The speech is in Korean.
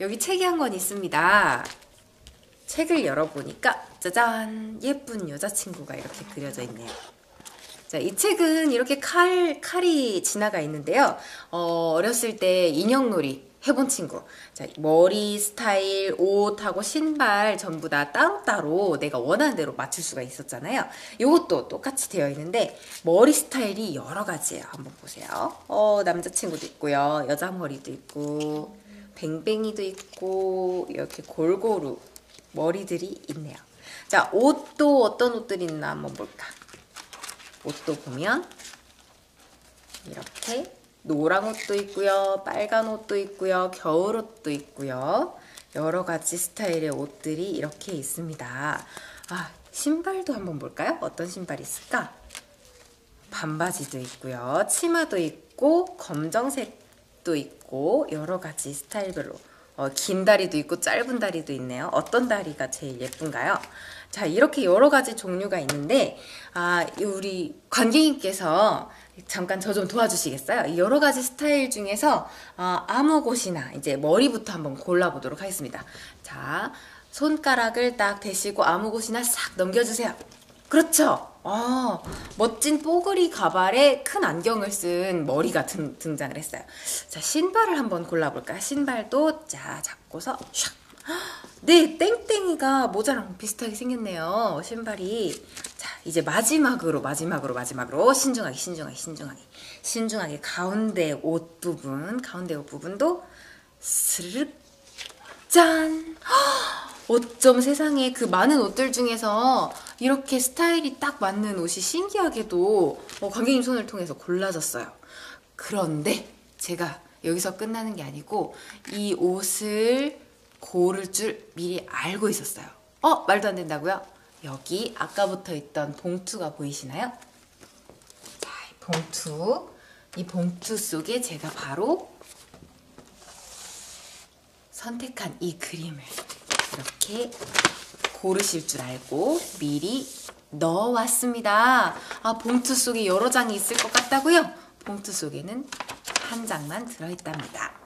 여기 책이 한 권 있습니다. 책을 열어보니까 짜잔! 예쁜 여자친구가 이렇게 그려져 있네요. 자, 이 책은 이렇게 칼이 지나가 있는데요. 어렸을 때 인형놀이 해본 친구. 자, 머리 스타일, 옷하고 신발 전부 다 따로따로 내가 원하는 대로 맞출 수가 있었잖아요. 이것도 똑같이 되어 있는데 머리 스타일이 여러 가지예요. 한번 보세요. 남자친구도 있고요. 여자 머리도 있고 뱅뱅이도 있고 이렇게 골고루 머리들이 있네요. 자, 옷도 어떤 옷들이 있나 한번 볼까? 옷도 보면 이렇게 노란 옷도 있고요, 빨간 옷도 있고요, 겨울 옷도 있고요. 여러 가지 스타일의 옷들이 이렇게 있습니다. 아, 신발도 한번 볼까요? 어떤 신발이 있을까? 반바지도 있고요, 치마도 있고, 검정색도 있고, 여러 가지 스타일별로. 긴 다리도 있고 짧은 다리도 있네요. 어떤 다리가 제일 예쁜가요? 자, 이렇게 여러 가지 종류가 있는데 우리 관객님께서 잠깐 저 좀 도와주시겠어요? 여러 가지 스타일 중에서 아무 곳이나 이제 머리부터 한번 골라보도록 하겠습니다. 자, 손가락을 딱 대시고 아무 곳이나 싹 넘겨주세요. 그렇죠. 멋진 뽀글이 가발에 큰 안경을 쓴 머리가 등장을 했어요. 자, 신발을 한번 골라볼까요? 신발도 자, 잡고서 샥. 네, 땡땡이가 모자랑 비슷하게 생겼네요. 신발이. 자, 이제 마지막으로 신중하게 가운데 옷 부분도 스르륵 짠! 어쩜 세상에 그 많은 옷들 중에서 이렇게 스타일이 딱 맞는 옷이 신기하게도 관객님 손을 통해서 골라졌어요. 그런데 제가 여기서 끝나는 게 아니고 이 옷을 고를 줄 미리 알고 있었어요. 말도 안 된다고요? 여기 아까부터 있던 봉투가 보이시나요? 자, 이 봉투 속에 제가 바로 선택한 이 그림을 이렇게 고르실 줄 알고 미리 넣어왔습니다. 봉투 속에 여러 장이 있을 것 같다고요? 봉투 속에는 한 장만 들어있답니다.